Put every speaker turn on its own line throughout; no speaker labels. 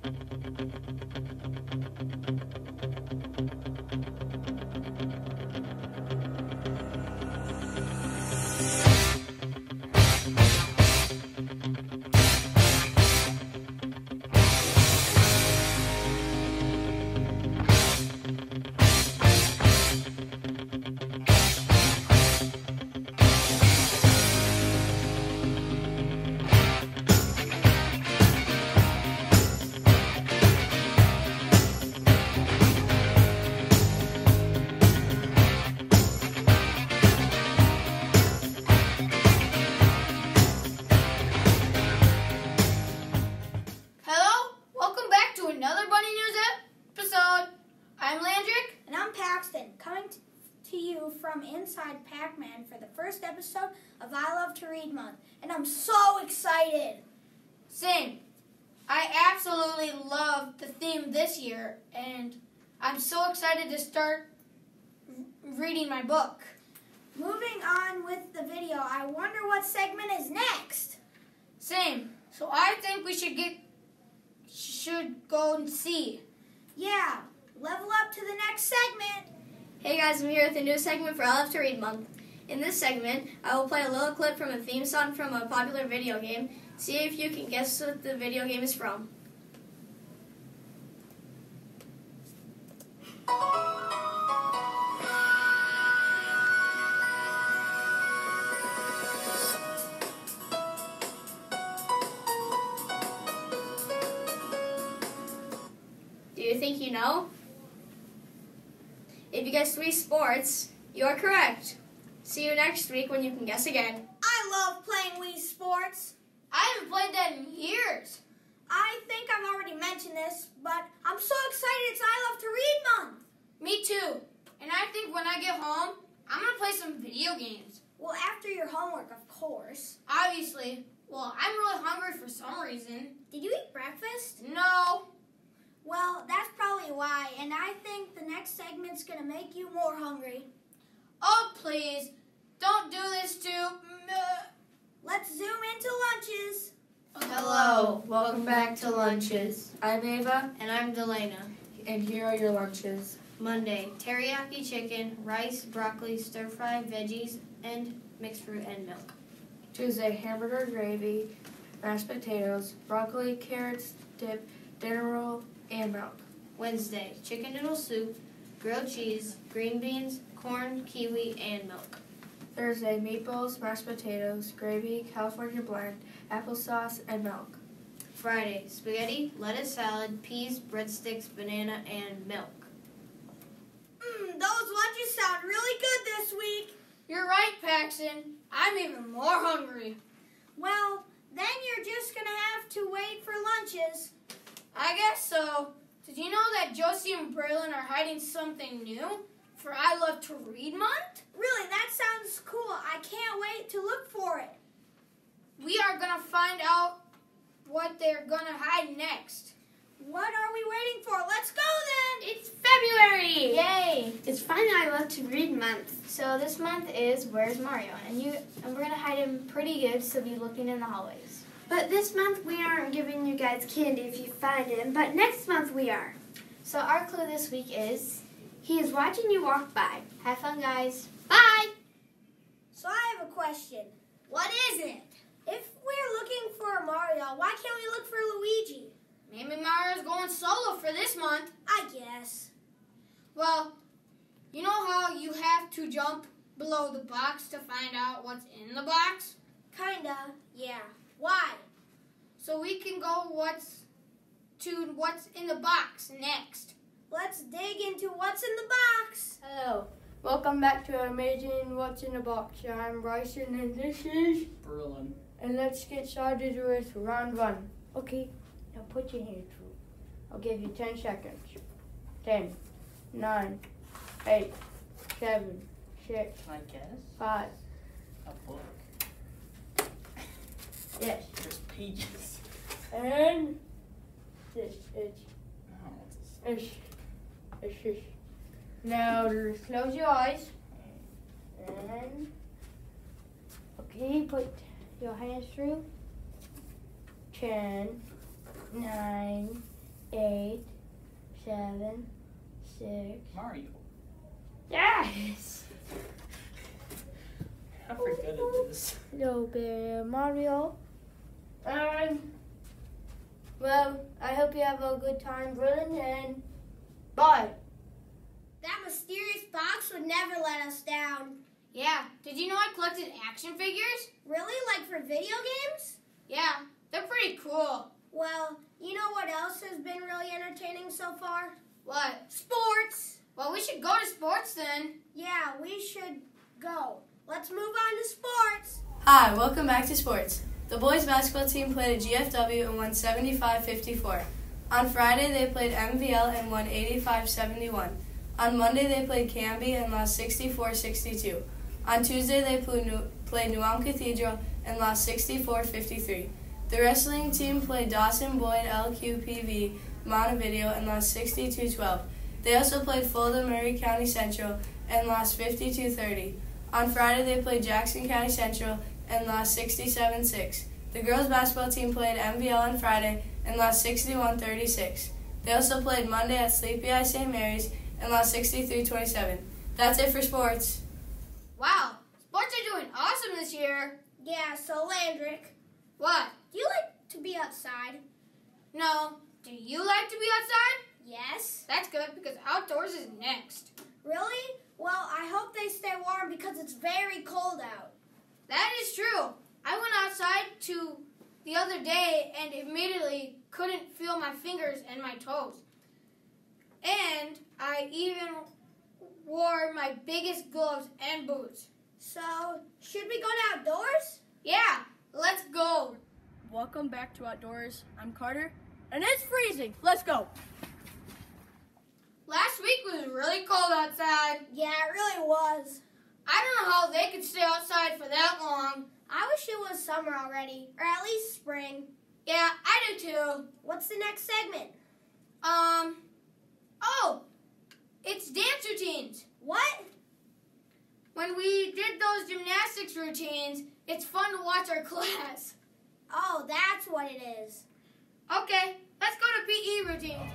Hello, welcome back to another Bunny News episode. I'm Landrick.
And I'm Paxton, coming to you from Inside Pac-Man for the first episode of I Love to Read Month. And I'm so excited.
Same. I absolutely love the theme this year, and I'm so excited to start reading my book.
Moving on with the video, I wonder what segment is next.
Same. So I think we should go and see.
Yeah, level up to the next segment.
Hey guys, I'm here with a new segment for I Love to Read Month. In this segment, I will play a little clip from a theme song from a popular video game. See if you can guess what the video game is from. Do you think you know? If you guessed Wii Sports, you are correct. See you next week when you can guess again.
I love playing Wii Sports.
I haven't played that in years.
I think I've already mentioned this, but I'm so excited it's I Love to Read Month.
Me too. And I think when I get home, I'm going to play some video games.
Well, after your homework, of course.
Obviously. Well, I'm really hungry for some reason.
Did you eat breakfast?
No.
Well, that's probably why, and I think the next segment's going to make you more hungry.
Oh, please. Don't do this to me.
Let's zoom into lunches.
Hello, welcome back to Lunches. I'm Ava,
And I'm Delana.
and here are your lunches.
Monday, teriyaki chicken, rice, broccoli, stir-fry, veggies, and mixed fruit and milk.
Tuesday, hamburger gravy, mashed potatoes, broccoli, carrots, dip, dinner roll, and milk.
Wednesday, chicken noodle soup, grilled cheese, green beans, corn, kiwi, and milk.
Thursday, meatballs, mashed potatoes, gravy, California blend, applesauce, and milk.
Friday, spaghetti, lettuce salad, peas, breadsticks, banana, and milk.
Those lunches sound really good this week.
You're right, Paxton. I'm even more hungry.
Well, then you're just going to have to wait for lunches.
I guess so. Did you know that Josie and Braylon are hiding something new for I Love to Read Month?
Really, that sounds cool. I can't wait to look for it.
We are going to find out what they're going to hide next.
What are we waiting for? Let's go then.
It's February!
Yay!
It's finally I Love to Read Month. So this month is Where's Mario? And we're going to hide him pretty good, so be looking in the hallways.
But this month we aren't giving you guys candy if you find him, but next month we are.
So our clue this week is,
He is watching you walk by.
have fun, guys.
Bye!
So I have a question.
What is it?
If we're looking for Mario, why can't we look for Luigi?
Maybe Mario's going solo for this month.
I guess.
Well, you know how you have to jump below the box to find out what's in the box?
Kinda, yeah. Why?
So we can go what's in the box next.
Let's dig into what's in the box.
Hello, welcome back to Amazing What's in the Box. I'm Bryson and this is
Berlin.
And let's get started with round one. Okay, now put your hands through. I'll give you 10 seconds. 10, 9, 8, 7, 6,
Can I guess?
5.
A book.
Yes.
There's pages.
And this is
Oh, it's
this. Now close your eyes. And okay, put your hands through. 10, 9, 8, 7, 6.
Mario.
Yes!
I forgot it is.
Little bit of Mario. And, well, I hope you have a good time grilling, and bye.
That mysterious box would never let us down.
Yeah, did you know I collected action figures?
Really? Like for video games?
Yeah, they're pretty cool.
Well, you know what else has been really entertaining so far?
What?
Sports!
Well, we should go to sports then.
Yeah, we should go. Let's move on to sports.
Hi, welcome back to sports. The boys basketball team played at GFW and won 75-54. On Friday, they played MVL and won 85-71. On Monday, they played Canby and lost 64-62. On Tuesday, they played New Ulm Cathedral and lost 64-53. The wrestling team played Dawson Boyd LQPV Montevideo and lost 62-12. They also played Fulda Murray County Central and lost 52-30. On Friday, they played Jackson County Central and lost 67-6. The girls basketball team played MVL on Friday and lost 61-36. They also played Monday at Sleepy Eye St. Mary's and lost 63-27. That's it for sports.
Wow, sports are doing awesome this year.
Yeah, so Landrick,
What?
do you like to be outside?
No. Do you like to be outside?
Yes.
That's good because outdoors is next.
Really? Well, I hope they stay warm because it's very cold out.
That is true. I went outside the other day and immediately couldn't feel my fingers and my toes. And I even wore my biggest gloves and boots.
So, should we go to outdoors?
Yeah, let's go.
Welcome back to Outdoors. I'm Carter, and it's freezing. Let's go.
Last week was really cold outside.
Yeah, it really was.
I don't know how they could stay outside for that long.
I wish it was summer already, or at least spring.
Yeah, I do too.
What's the next segment?
Oh, it's dance routines.
What?
When we did those gymnastics routines, it's fun to watch our class.
Oh, that's what it is.
Okay, let's go to PE routines.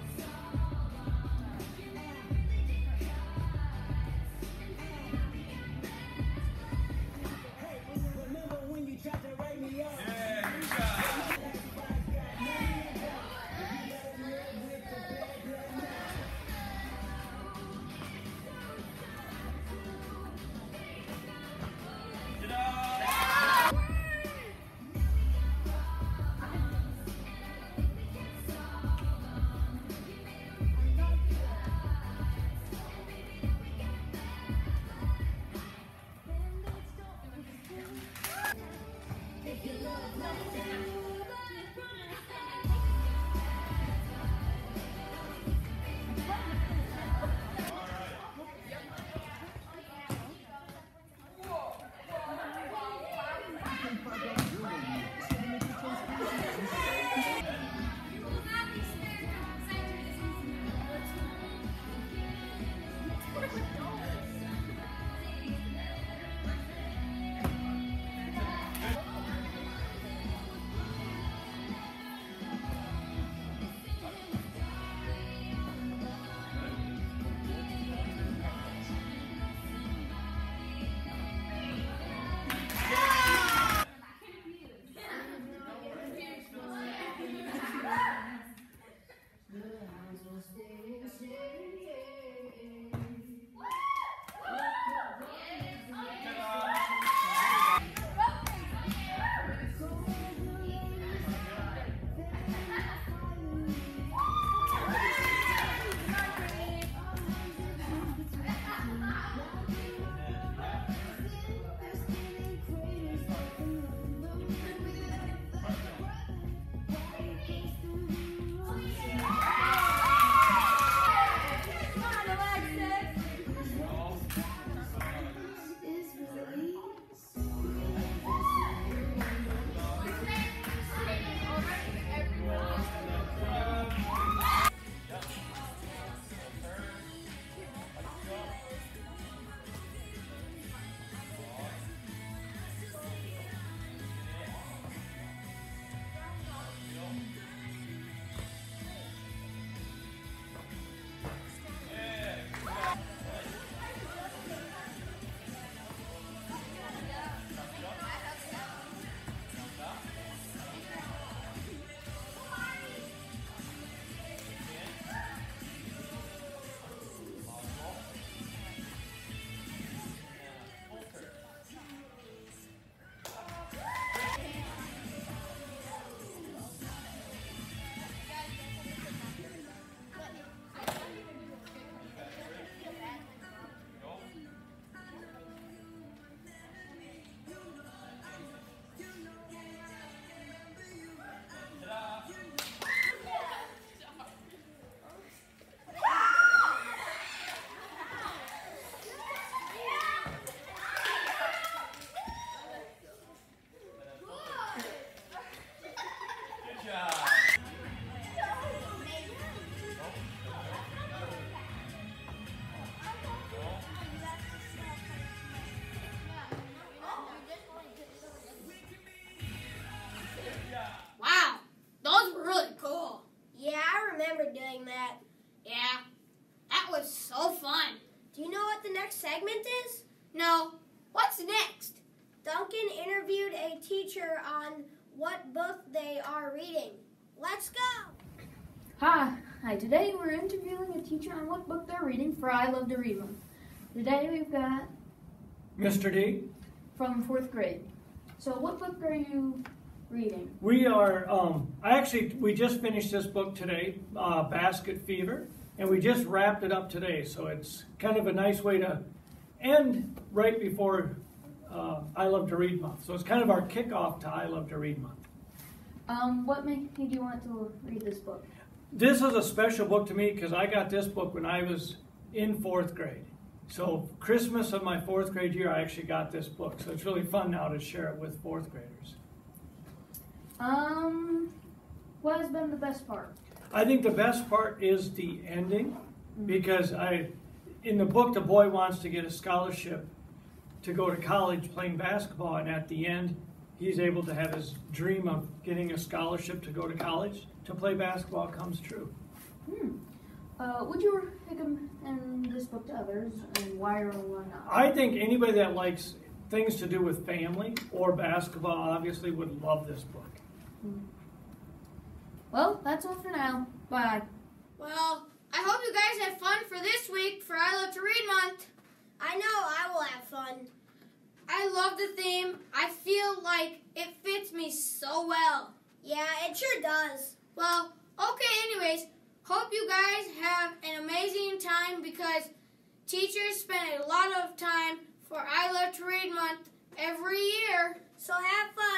getting that.
Yeah, that was so fun.
Do you know what the next segment is?
No, what's next?
Duncan interviewed a teacher on what book they are reading. Let's go!
Hi, today we're interviewing a teacher on what book they're reading for I Love to Read Month. Today we've got
Mr. D.
from 4th grade. So what book are you reading?
We are, we just finished this book today, Basket Fever, and we just wrapped it up today, so it's kind of a nice way to end right before I Love to Read Month. So it's kind of our kickoff to I Love to Read Month.
What made you want to read this book?
This is a special book to me because I got this book when I was in 4th grade. So Christmas of my 4th grade year, I actually got this book. So it's really fun now to share it with 4th graders.
What has been the best part?
I think the best part is the ending because in the book, the boy wants to get a scholarship to go to college playing basketball, and at the end, he's able to have his dream of getting a scholarship to go to college to play basketball comes true.
Would you recommend this book to others, and why or why not?
I think anybody that likes things to do with family or basketball obviously would love this book.
Well, that's all for now. Bye.
Well, I hope you guys had fun for this week for I Love to Read Month.
I know I will have fun.
I love the theme. I feel like it fits me so well.
Yeah, it sure does.
Well, okay, anyways, hope you guys have an amazing time because teachers spend a lot of time for I Love to Read Month every year.
So have fun.